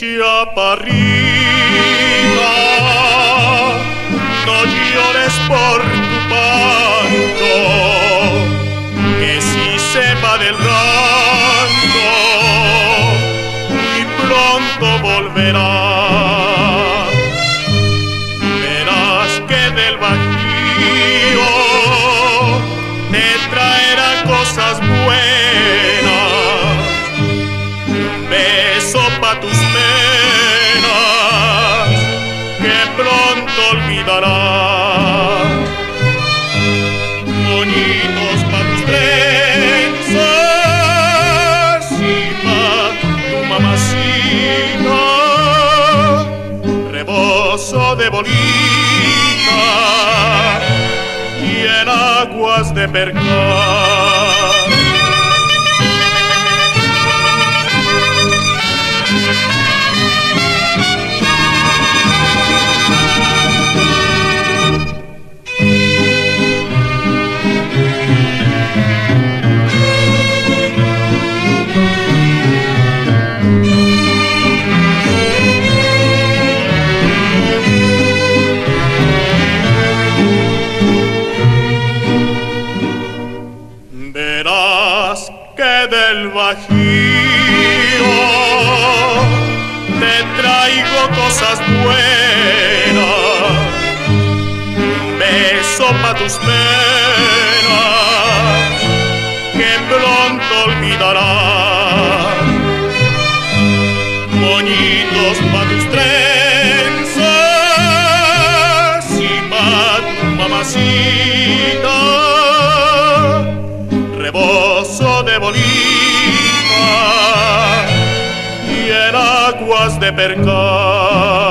chaparrita, no llores por tu parto, que si se va del rancho y pronto volverá. Verás que del Bajío te traerá cosas buenas, un beso pa' tus penas que pronto olvidarás. Moñitos pa' tus trenzas y pa' tu mamacita, rebozo de bolita y en aguas de percal. Verás que del Bajío te traigo cosas buenas, un beso pa' tus penas que pronto olvidarás. Moñitos pa' tus trenzas y pa' tu mamacita, rebozo de bolita y en aguas de percal.